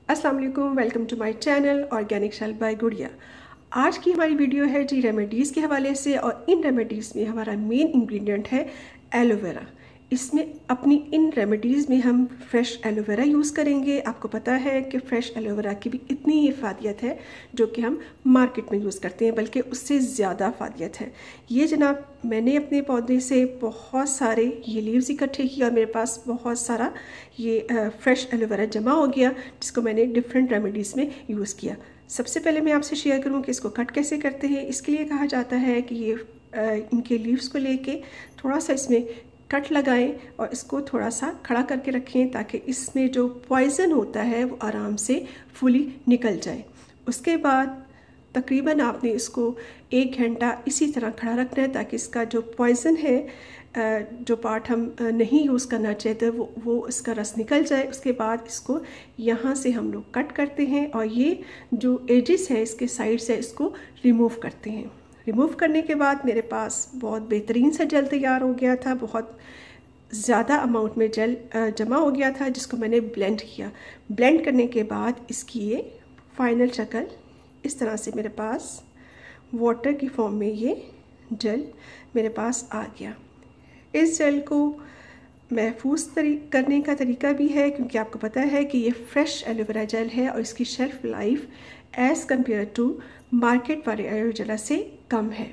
अस्सलाम वालेकुम, welcome to my channel organic shell by Gudiya. आज की हमारी वीडियो है जी रेमेडीज़ के हवाले से, और इन रेमेडीज़ में हमारा मेन इंग्रेडिएंट है एलोवेरा। इसमें अपनी इन रेमेडीज़ में हम फ्रेश एलोवेरा यूज़ करेंगे। आपको पता है कि फ्रेश एलोवेरा की भी इतनी ही फ़ायदियत है जो कि हम मार्केट में यूज़ करते हैं, बल्कि उससे ज़्यादा फ़ायदियत है। ये जनाब, मैंने अपने पौधे से बहुत सारे ये लीव्स इकट्ठे किए और मेरे पास बहुत सारा ये फ्रेश एलोवेरा जमा हो गया, जिसको मैंने डिफरेंट रेमेडीज़ में यूज़ किया। सबसे पहले मैं आपसे शेयर करूं कि इसको कट कैसे करते हैं। इसके लिए कहा जाता है कि ये इनके लीव्स को लेके थोड़ा सा इसमें कट लगाएं और इसको थोड़ा सा खड़ा करके रखें, ताकि इसमें जो पॉइज़न होता है वो आराम से फुली निकल जाए। उसके बाद तकरीबन आपने इसको 1 घंटा इसी तरह खड़ा रखना है, ताकि इसका जो पॉइज़न है, जो पार्ट हम नहीं यूज़ करना चाहते, वो इसका रस निकल जाए। उसके बाद इसको यहाँ से हम लोग कट करते हैं और ये जो एजेस है इसके साइड से इसको रिमूव करते हैं। रिमूव करने के बाद मेरे पास बहुत बेहतरीन सा जेल तैयार हो गया था। बहुत ज़्यादा अमाउंट में जेल जमा हो गया था, जिसको मैंने ब्लेंड किया। ब्लेंड करने के बाद इसकी ये फाइनल शक्ल इस तरह से मेरे पास वाटर की फॉर्म में ये जेल मेरे पास आ गया। इस जेल को महफूज करने का तरीका भी है, क्योंकि आपको पता है कि ये फ्रेश एलोवेरा जेल है और इसकी shelf life as compare to market वाले एलोवेरा से कम है।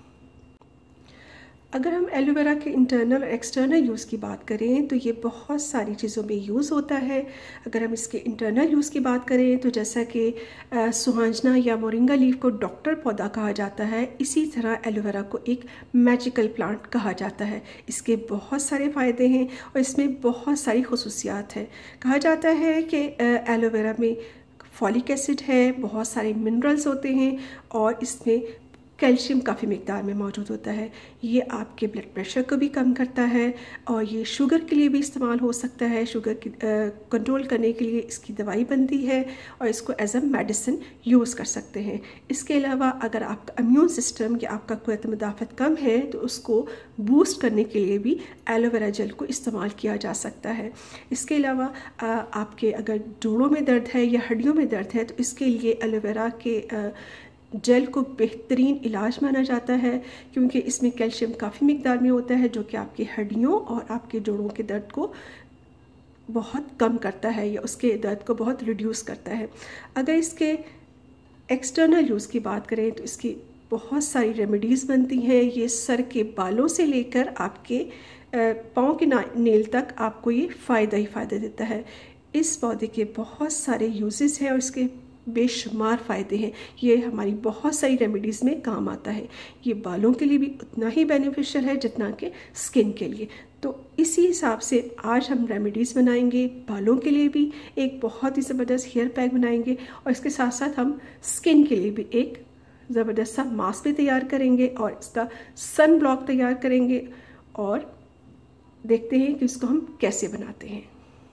अगर हम एलोवेरा के इंटरनल और एक्सटर्नल यूज़ की बात करें तो ये बहुत सारी चीज़ों में यूज़ होता है। अगर हम इसके इंटरनल यूज़ की बात करें तो जैसा कि सुहांजना या मोरिंगा लीफ को डॉक्टर पौधा कहा जाता है, इसी तरह एलोवेरा को एक मैजिकल प्लांट कहा जाता है। इसके बहुत सारे फ़ायदे हैं और इसमें बहुत सारी खुसूसियात हैं। कहा जाता है कि एलोवेरा में फॉलिक एसिड है, बहुत सारे मिनरल्स होते हैं और इसमें कैल्शियम काफ़ी मिकदार में मौजूद होता है। ये आपके ब्लड प्रेशर को भी कम करता है और ये शुगर के लिए भी इस्तेमाल हो सकता है। शुगर की कंट्रोल करने के लिए इसकी दवाई बनती है और इसको एज अ मेडिसिन यूज़ कर सकते हैं। इसके अलावा अगर आपका इम्यून सिस्टम या आपका क़ुव्वत मुदाफ़त कम है तो उसको बूस्ट करने के लिए भी एलोवेरा जेल को इस्तेमाल किया जा सकता है। इसके अलावा आपके अगर जोड़ों में दर्द है या हड्डियों में दर्द है तो इसके लिए एलोवेरा के जेल को बेहतरीन इलाज माना जाता है, क्योंकि इसमें कैल्शियम काफ़ी मिकदार में होता है, जो कि आपकी हड्डियों और आपके जोड़ों के दर्द को बहुत कम करता है या उसके दर्द को बहुत रिड्यूस करता है। अगर इसके एक्सटर्नल यूज़ की बात करें तो इसकी बहुत सारी रेमेडीज़ बनती हैं। ये सर के बालों से लेकर आपके पाँव के नेल तक आपको ये फ़ायदा ही फ़ायदा देता है। इस पौधे के बहुत सारे यूजेस हैं और इसके बेशुमार फ़ायदे हैं। ये हमारी बहुत सारी रेमेडीज़ में काम आता है। ये बालों के लिए भी उतना ही बेनिफिशियल है जितना कि स्किन के लिए। तो इसी हिसाब से आज हम रेमेडीज़ बनाएंगे। बालों के लिए भी एक बहुत ही ज़बरदस्त हेयर पैक बनाएंगे और इसके साथ साथ हम स्किन के लिए भी एक ज़बरदस्त सा मास्क भी तैयार करेंगे और इसका सन ब्लॉक तैयार करेंगे और देखते हैं कि इसको हम कैसे बनाते हैं।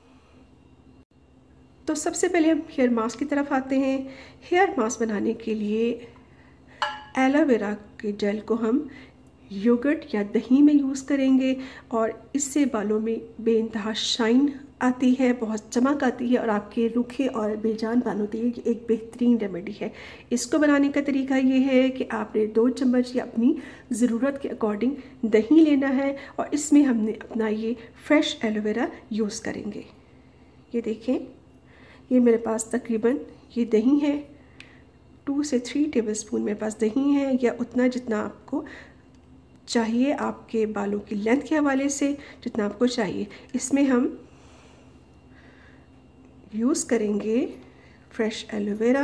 तो सबसे पहले हम हेयर मास्क की तरफ आते हैं। हेयर मास्क बनाने के लिए एलोवेरा के जेल को हम योगर्ट या दही में यूज़ करेंगे और इससे बालों में बेइंतहा शाइन आती है, बहुत चमक आती है और आपके रूखे और बेजान बालों के लिए एक बेहतरीन रेमेडी है। इसको बनाने का तरीका ये है कि आपने 2 चम्मच या अपनी ज़रूरत के अकॉर्डिंग दही लेना है और इसमें हमने अपना ये फ्रेश एलोवेरा यूज़ करेंगे। ये देखें, ये मेरे पास तकरीबन ये दही है, 2 से 3 टेबलस्पून मेरे पास दही है, या उतना जितना आपको चाहिए आपके बालों की लेंथ के हवाले से, जितना आपको चाहिए। इसमें हम यूज़ करेंगे फ्रेश एलोवेरा।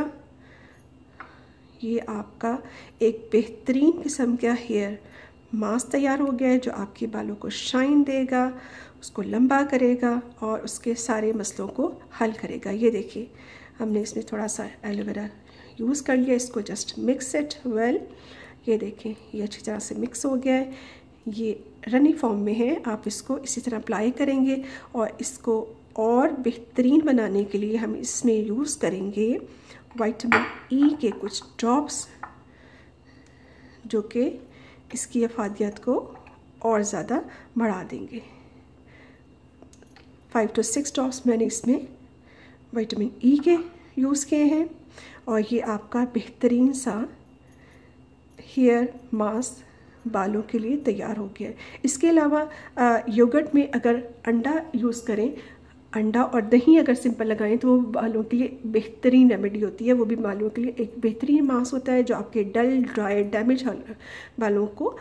ये आपका एक बेहतरीन किस्म का हेयर मास्क तैयार हो गया है, जो आपके बालों को शाइन देगा, उसको लंबा करेगा और उसके सारे मसलों को हल करेगा। ये देखिए, हमने इसमें थोड़ा सा एलोवेरा यूज़ कर लिया। इसको जस्ट मिक्स इट वेल। ये देखें, ये अच्छी तरह से मिक्स हो गया है। ये रनी फॉर्म में है। आप इसको इसी तरह अप्लाई करेंगे और इसको और बेहतरीन बनाने के लिए हम इसमें यूज़ करेंगे विटामिन ई के कुछ ड्रॉप्स, जो कि इसकी अफादियत को और ज़्यादा बढ़ा देंगे। 5 to 6 ड्रॉप्स मैंने इसमें विटामिन ई के यूज़ किए हैं और ये आपका बेहतरीन सा हेयर मास्क बालों के लिए तैयार हो गया है। इसके अलावा योगर्ट में अगर अंडा यूज़ करें, अंडा और दही अगर सिंपल लगाएं तो वो बालों के लिए बेहतरीन रेमेडी होती है। वो भी बालों के लिए एक बेहतरीन मास्क होता है जो आपके डल, ड्राई, डैमेज बालों को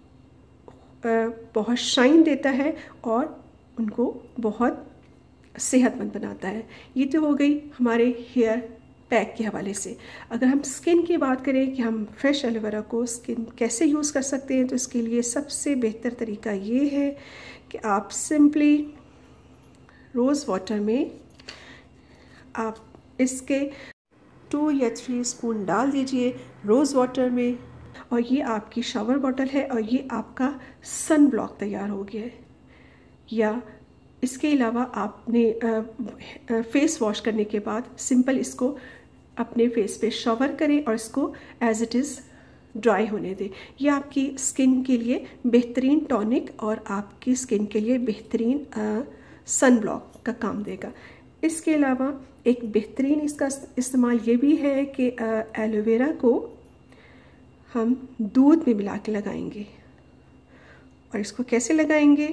बहुत शाइन देता है और उनको बहुत सेहतमंद बनाता है। ये तो हो गई हमारे हेयर पैक के हवाले से। अगर हम स्किन की बात करें कि हम फ्रेश एलोवेरा को स्किन कैसे यूज़ कर सकते हैं, तो इसके लिए सबसे बेहतर तरीका ये है कि आप सिंपली रोज़ वाटर में आप इसके 2 या 3 स्पून डाल दीजिए रोज़ वाटर में, और ये आपकी शावर बॉटल है और ये आपका सन ब्लॉक तैयार हो गया है। या इसके अलावा आपने फेस वॉश करने के बाद सिंपल इसको अपने फेस पे शावर करें और इसको एज इट इज़ ड्राई होने दें। ये आपकी स्किन के लिए बेहतरीन टॉनिक और आपकी स्किन के लिए बेहतरीन सन ब्लॉक का काम देगा। इसके अलावा एक बेहतरीन इसका इस्तेमाल ये भी है कि एलोवेरा को हम दूध में मिला के लगाएंगे। और इसको कैसे लगाएंगे?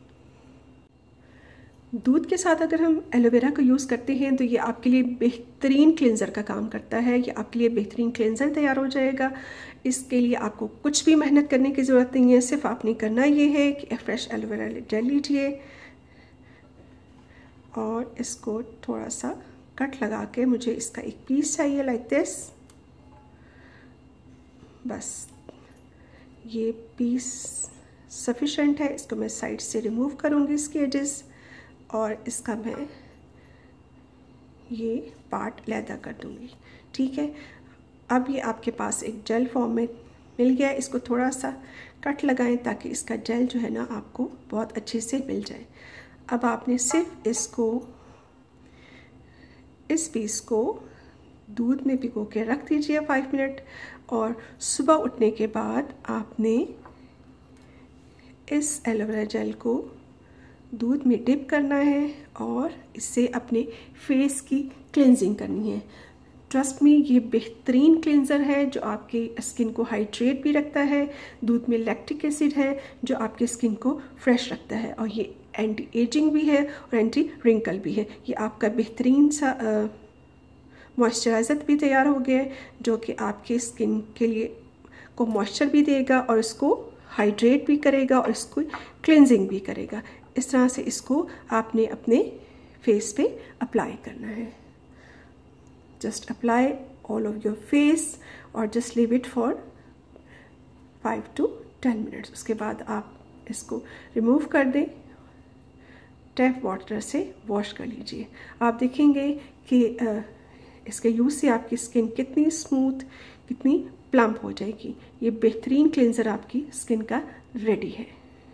दूध के साथ अगर हम एलोवेरा को यूज़ करते हैं तो ये आपके लिए बेहतरीन क्लेंज़र का काम करता है। ये आपके लिए बेहतरीन क्लेंज़र तैयार हो जाएगा। इसके लिए आपको कुछ भी मेहनत करने की ज़रूरत नहीं है, सिर्फ आपने करना ये है कि फ्रेश एलोवेरा जेल लीजिए और इसको थोड़ा सा कट लगा के, मुझे इसका एक पीस चाहिए लाइक दिस। बस ये पीस सफिशेंट है। इसको मैं साइड से रिमूव करूँगी इसके एजेस और इसका मैं ये पार्ट लैदा कर दूँगी। ठीक है, अब ये आपके पास एक जेल फॉर्म में मिल गया है। इसको थोड़ा सा कट लगाएं ताकि इसका जेल जो है ना आपको बहुत अच्छे से मिल जाए। अब आपने सिर्फ इसको, इस पीस को दूध में भिगो के रख दीजिए 5 मिनट, और सुबह उठने के बाद आपने इस एलोवेरा जेल को दूध में डिप करना है और इससे अपने फेस की क्लेंजिंग करनी है। ट्रस्ट मी, ये बेहतरीन क्लेंज़र है जो आपकी स्किन को हाइड्रेट भी रखता है। दूध में लैक्टिक एसिड है जो आपकी स्किन को फ्रेश रखता है, और ये एंटी एजिंग भी है और एंटी रिंकल भी है। ये आपका बेहतरीन सा मॉइस्चराइज़र भी तैयार हो गया है जो कि आपके स्किन के लिए को मॉइस्चर भी देगा और इसको हाइड्रेट भी करेगा और इसको क्लेंजिंग भी करेगा। इस तरह से इसको आपने अपने फेस पे अप्लाई करना है। Just apply all of your face और just leave it for 5 to 10 minutes. उसके बाद आप इसको रिमूव कर दें, टैप वाटर से वॉश कर लीजिए। आप देखेंगे कि इसके यूज़ से आपकी स्किन कितनी स्मूथ, कितनी प्लम्प हो जाएगी। ये बेहतरीन क्लेंज़र आपकी स्किन का रेडी है।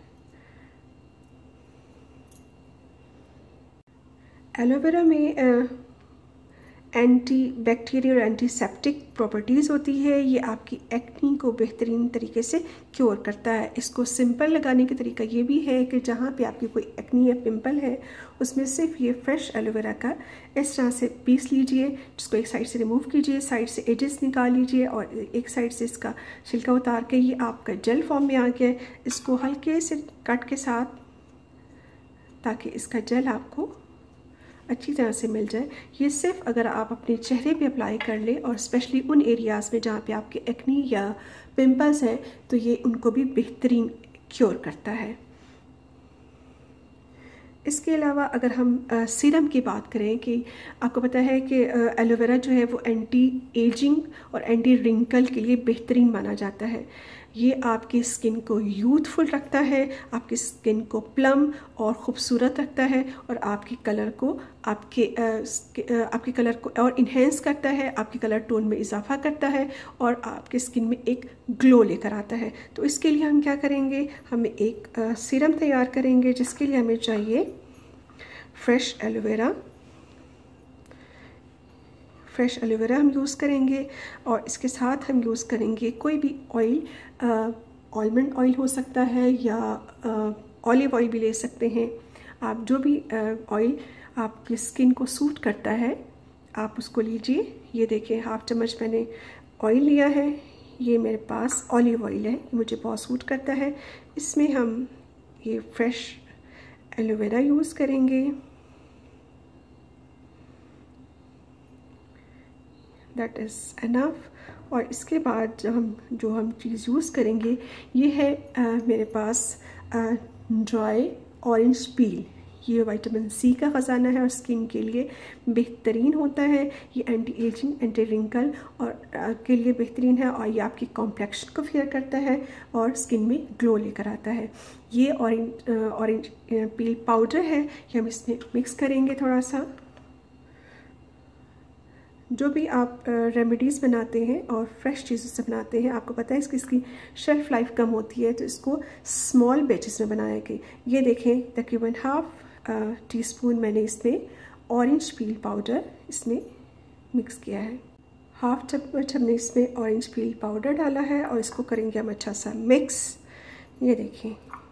एलोवेरा में एंटी बैक्टीरियल और एंटीसेप्टिक प्रॉपर्टीज़ होती है। ये आपकी एक्नी को बेहतरीन तरीके से क्योर करता है। इसको सिंपल लगाने का तरीका ये भी है कि जहाँ पे आपकी कोई एक्नी या पिंपल है उसमें सिर्फ ये फ्रेश एलोवेरा का इस तरह से पीस लीजिए, जिसको एक साइड से रिमूव कीजिए, साइड से एजेस निकाल लीजिए और एक साइड से इसका छिलका उतार के ये आपका जेल फॉर्म में आ गया है। इसको हल्के से कट के साथ, ताकि इसका जेल आपको अच्छी तरह से मिल जाए। ये सिर्फ अगर आप अपने चेहरे पे अप्लाई कर लें और स्पेशली उन एरियाज़ में जहाँ पे आपके एक्नी या पिंपल्स हैं तो ये उनको भी बेहतरीन क्योर करता है। इसके अलावा अगर हम सीरम की बात करें कि आपको पता है कि एलोवेरा जो है वो एंटी एजिंग और एंटी रिंकल के लिए बेहतरीन माना जाता है। ये आपकी स्किन को यूथफुल रखता है, आपकी स्किन को प्लम और ख़ूबसूरत रखता है और आपके कलर को आपके कलर को और इन्हेंस करता है, आपके कलर टोन में इजाफा करता है और आपकी स्किन में एक ग्लो लेकर आता है। तो इसके लिए हम क्या करेंगे, हमें एक सीरम तैयार करेंगे जिसके लिए हमें चाहिए फ्रेश एलोवेरा। फ्रेश एलोवेरा हम यूज़ करेंगे और इसके साथ हम यूज़ करेंगे कोई भी ऑयल, आलमंड ऑयल हो सकता है या ऑलिव ऑयल भी ले सकते हैं। आप जो भी ऑयल आपकी स्किन को सूट करता है आप उसको लीजिए। ये देखिए 1/2 चम्मच मैंने ऑयल लिया है, ये मेरे पास ऑलिव ऑयल है, मुझे बहुत सूट करता है। इसमें हम ये फ्रेश एलोवेरा यूज़ करेंगे, दैट इज़ एनफ। और इसके बाद जो हम चीज़ यूज़ करेंगे ये है मेरे पास ड्राई ऑरेंज पील। ये विटामिन सी का ख़जाना है और स्किन के लिए बेहतरीन होता है। ये एंटी एजिंग, एंटी रिंकल और के लिए बेहतरीन है, और ये आपकी कॉम्प्लेक्शन को फेयर करता है और स्किन में ग्लो लेकर आता है। ये ऑरेंज पील पाउडर है, ये हम इसमें मिक्स करेंगे थोड़ा सा। जो भी आप रेमेडीज़ बनाते हैं और फ्रेश चीज़ों से बनाते हैं, आपको पता है इसकी शेल्फ़ लाइफ कम होती है, तो इसको स्मॉल बैचेस में बनाया गया। ये देखें तकरीबन 1/2 टीस्पून मैंने इसमें ऑरेंज पील पाउडर इसमें मिक्स किया है। 1/2 चम्मच हमने इसमें ऑरेंज पील पाउडर डाला है और इसको करेंगे हम अच्छा सा मिक्स। ये देखिए,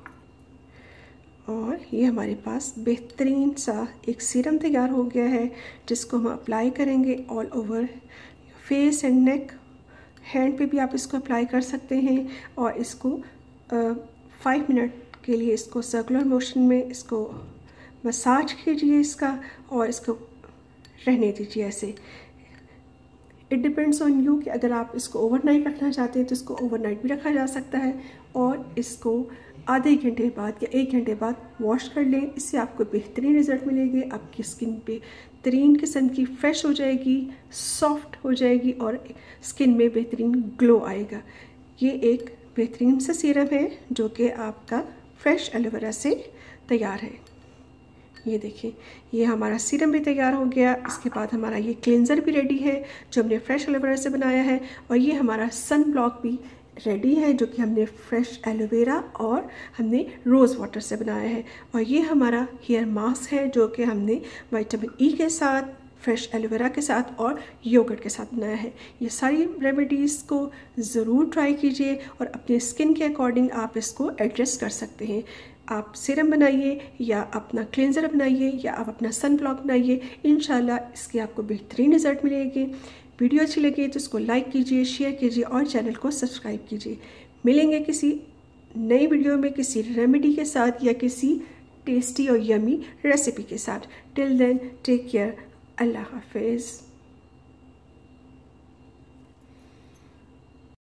और ये हमारे पास बेहतरीन सा एक सीरम तैयार हो गया है, जिसको हम अप्लाई करेंगे all over face and neck. Hand पे भी आप इसको अप्लाई कर सकते हैं, और इसको 5 मिनट के लिए इसको सर्कुलर मोशन में इसको मसाज कीजिए इसका, और इसको रहने दीजिए ऐसे। इट डिपेंड्स ऑन यू कि अगर आप इसको ओवरनाइट रखना चाहते हैं तो इसको ओवरनाइट भी रखा जा सकता है, और इसको आधे घंटे बाद या 1 घंटे बाद वॉश कर लें। इससे आपको बेहतरीन रिजल्ट मिलेंगे, आपकी स्किन बेहतरीन किस्म की फ्रेश हो जाएगी, सॉफ्ट हो जाएगी और स्किन में बेहतरीन ग्लो आएगा। ये एक बेहतरीन सा सीरम है जो कि आपका फ्रेश एलोवेरा से तैयार है। ये देखिए, ये हमारा सीरम भी तैयार हो गया। इसके बाद हमारा ये क्लेंजर भी रेडी है जो हमने फ्रेश एलोवेरा से बनाया है, और ये हमारा सन ब्लॉक भी रेडी है जो कि हमने फ्रेश एलोवेरा और हमने रोज़ वाटर से बनाया है। और ये हमारा हेयर मास्क है जो कि हमने विटामिन ई के साथ, फ्रेश एलोवेरा के साथ और योगर्ट के साथ बनाया है। ये सारी रेमेडीज़ को ज़रूर ट्राई कीजिए और अपने स्किन के अकॉर्डिंग आप इसको एडजस्ट कर सकते हैं। आप सीरम बनाइए या अपना क्लेंजर बनाइए या आप अपना सन ब्लॉक बनाइए, इंशाल्लाह इसके आपको बेहतरीन रिजल्ट मिलेंगे। वीडियो अच्छी लगी तो इसको लाइक कीजिए, शेयर कीजिए और चैनल को सब्सक्राइब कीजिए। मिलेंगे किसी नई वीडियो में किसी रेमेडी के साथ या किसी टेस्टी और यमी रेसिपी के साथ। टिल देन टेक केयर, अल्लाह हाफिज़।